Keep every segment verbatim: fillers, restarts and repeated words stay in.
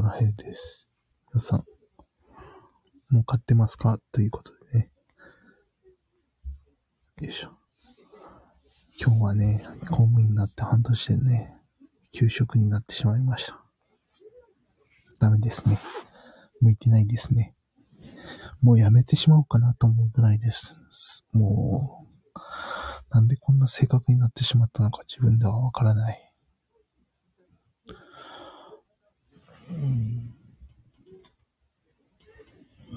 ドラヘイです。皆さん、もう買ってますかということでね。よいしょ。今日はね、公務員になって半年でね、休職になってしまいました。ダメですね。向いてないですね。もうやめてしまおうかなと思うぐらいです。もう、なんでこんな性格になってしまったのか自分ではわからない。うん。うん。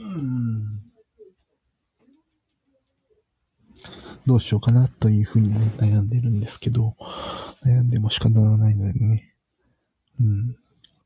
どうしようかなというふうに、ね、悩んでるんですけど、悩んでも仕方がないのでね。うん。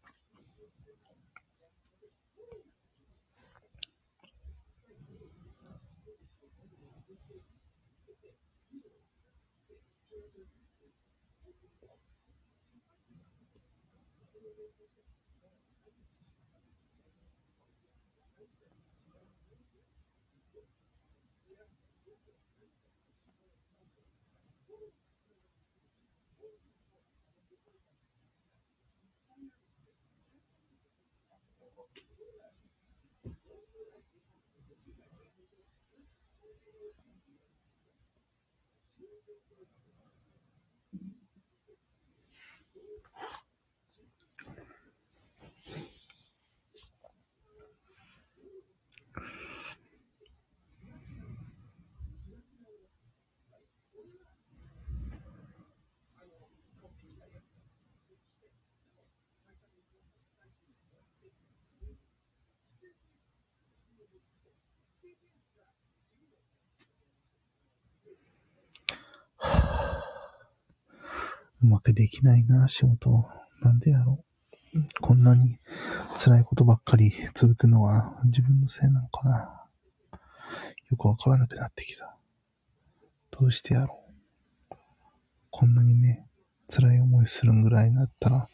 うまくできないな、仕事。なんでやろう。こんなに辛いことばっかり続くのは自分のせいなのかな。よくわからなくなってきた。どうしてやろう。こんなにね、辛い思いするぐらいだったら、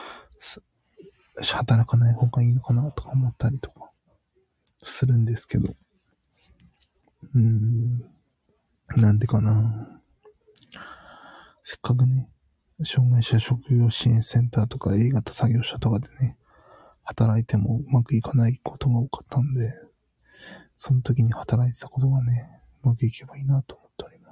働かない方がいいのかなとか思ったりとかするんですけど。うーん。なんでかな。せっかくね、障害者職業支援センターとか A 型作業者とかでね、働いてもうまくいかないことが多かったんで、その時に働いてたことがね、うまくいけばいいなと思っております。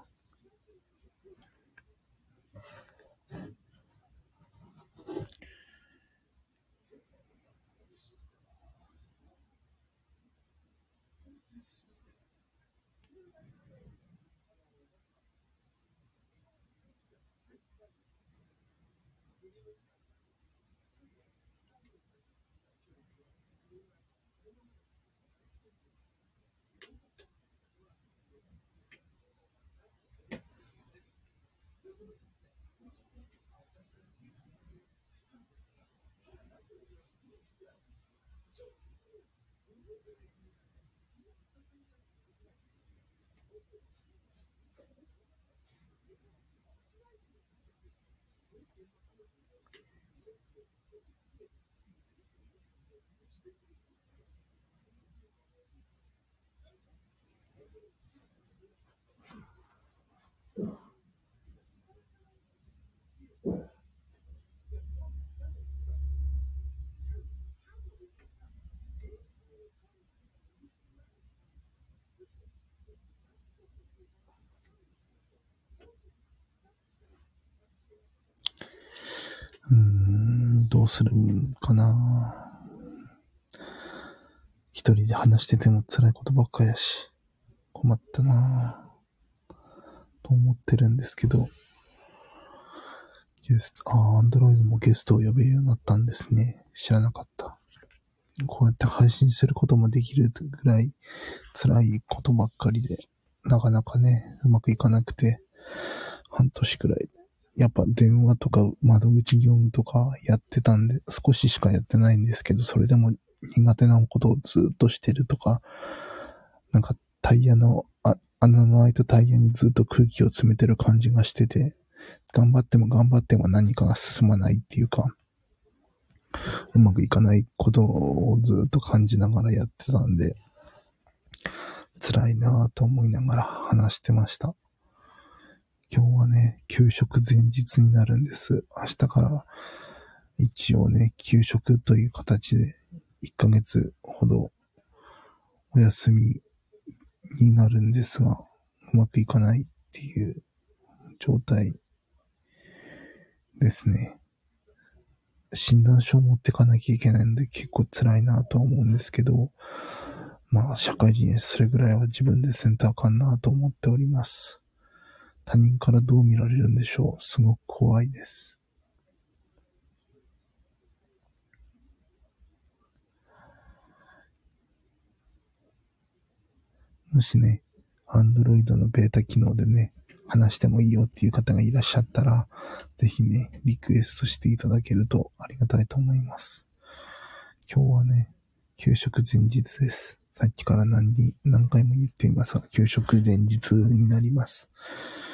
うーん、どうするかな。一人で話してても辛いことばっかやし、困ったなと思ってるんですけど、ゲスト、あー、Android もゲストを呼べるようになったんですね。知らなかった。こうやって配信することもできるぐらい辛いことばっかりで、なかなかね、うまくいかなくて、半年くらい。やっぱ電話とか窓口業務とかやってたんで、少ししかやってないんですけど、それでも苦手なことをずっとしてるとか、なんかタイヤの、あ穴の開いたタイヤにずっと空気を詰めてる感じがしてて、頑張っても頑張っても何かが進まないっていうか、うまくいかないことをずっと感じながらやってたんで、辛いなぁと思いながら話してました。今日はね、給食前日になるんです。明日から一応ね、休職という形でいっかげつほどお休みになるんですが、うまくいかないっていう状態ですね。診断書を持ってかなきゃいけないので結構辛いなとは思うんですけど、まあ社会人それぐらいは自分でせんとあかんなと思っております。他人からどう見られるんでしょう。すごく怖いです。もしね、Android のベータ機能でね、話してもいいよっていう方がいらっしゃったら、ぜひね、リクエストしていただけるとありがたいと思います。今日はね、給食前日です。さっきから何に何回も言っていますが、給食前日になります。